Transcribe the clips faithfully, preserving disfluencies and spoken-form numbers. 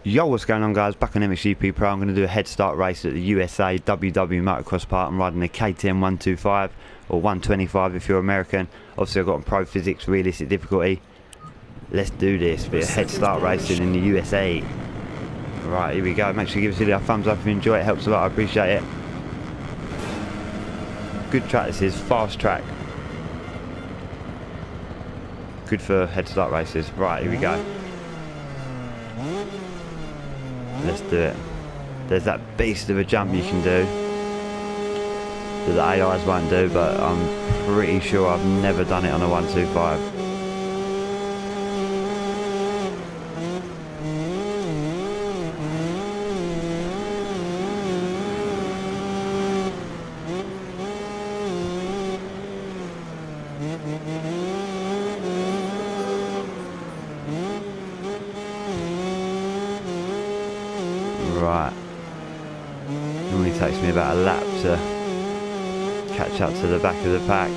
Yo, what's going on, guys? Back on M X G P Pro. I'm going to do a head start race at the U S A W W Motocross Park. I'm riding the K T M one twenty-five or one twenty-five if you're American. Obviously I've got on Pro Physics, realistic difficulty. Let's do this. Bit of head start racing in the U S A. Right, here we go. Make sure you give us a thumbs up if you enjoy it. It helps a lot. I appreciate it. Good track this is. Fast track. Good for head start races. Right, here we go. Let's do it. There's that beast of a jump you can do that the A Is won't do, but I'm pretty sure I've never done it on a one twenty-five. Right, normally takes me about a lap to catch up to the back of the pack.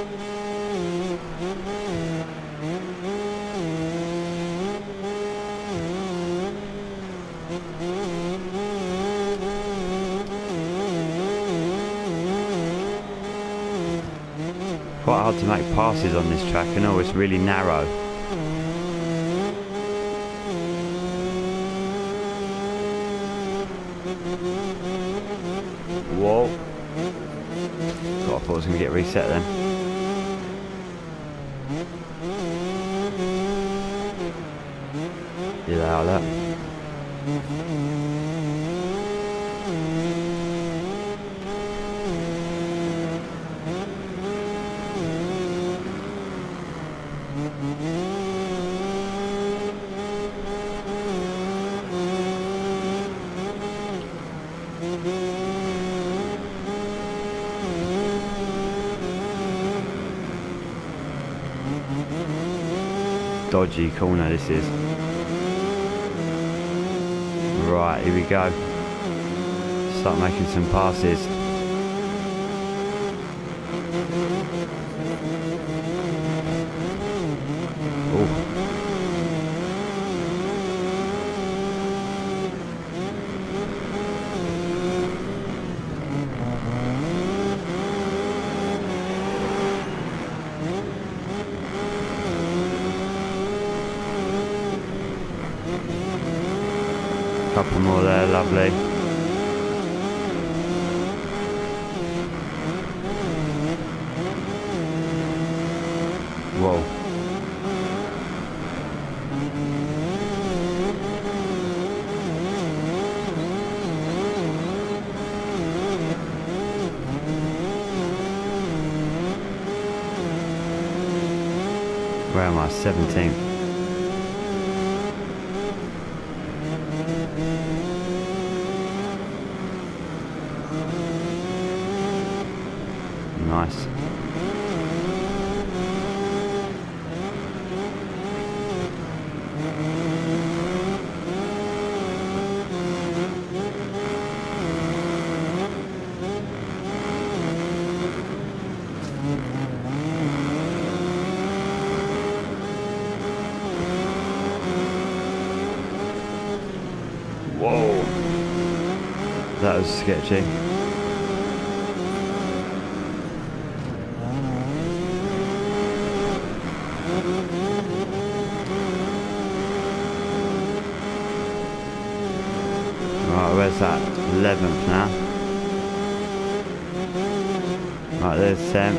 Quite hard to make passes on this track, and oh, it's really narrow. Whoa. God, I thought I was going to get reset then. Yeah, they are that. Dodgy corner this is. Right, here we go. Start making some passes. Oh. Couple more there, lovely. Whoa. Where am I? seventeenth. Nice. Whoa. That was sketchy. Right, where's that? eleventh now. Right, there's tenth.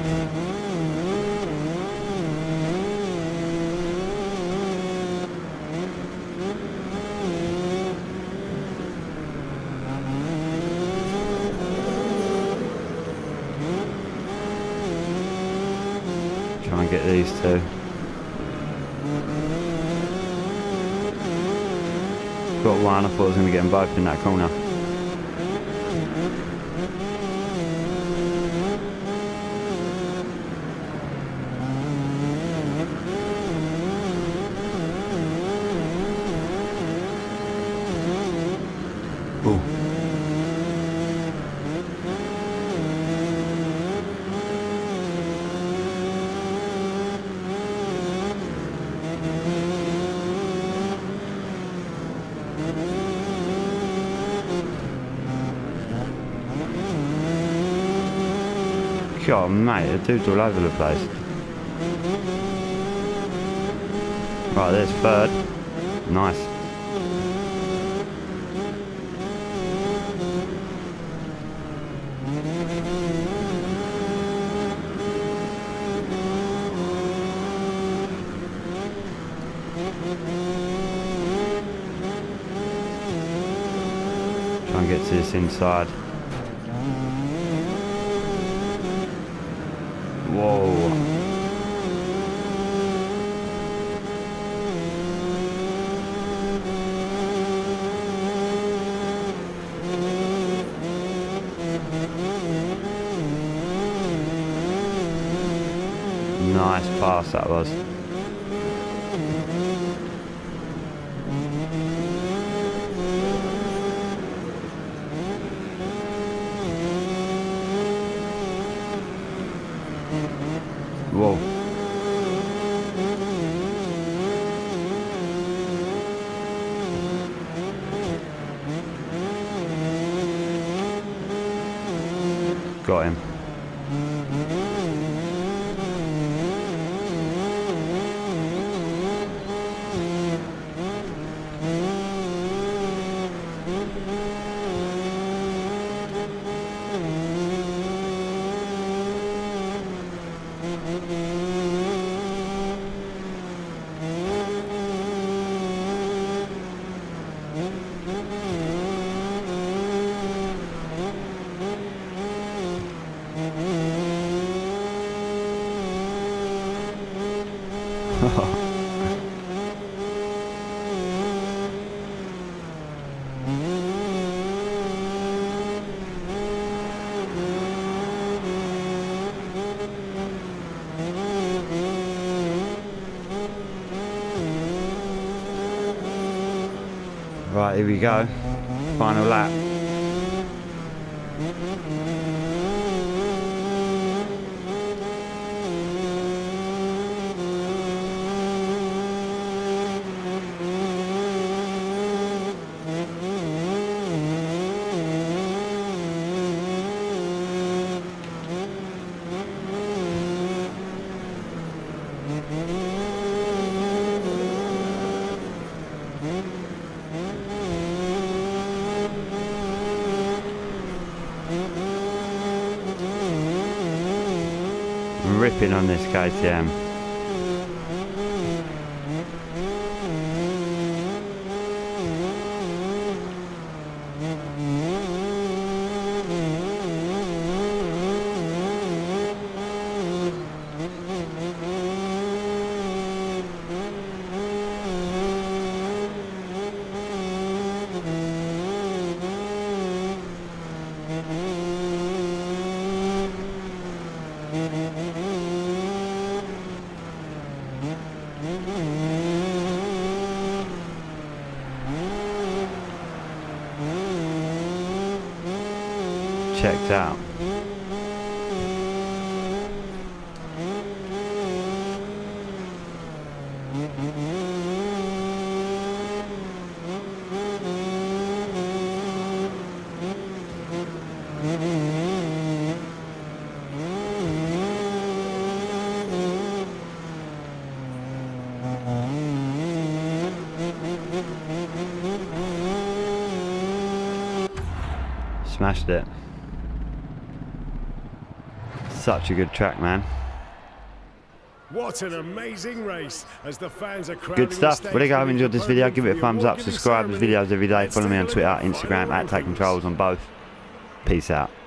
Try and get these two. Got one, I thought I was going to get them both in that corner. Ooh. God, mate, the dude's all over the place. Right, there's third. Nice. Try and get to this inside. Whoa. Nice pass that was. Whoa. Got him. Right, here we go. Final lap. Ripping on this K T M. Checked out. Smashed it. Such a good track, man. What an amazing race as the fans are crowding. Good stuff. Well, there you go. I've enjoyed this video. Give it a thumbs up. Subscribe to videos every day. Follow me on Twitter, Instagram at Tech Controls on both. Peace out.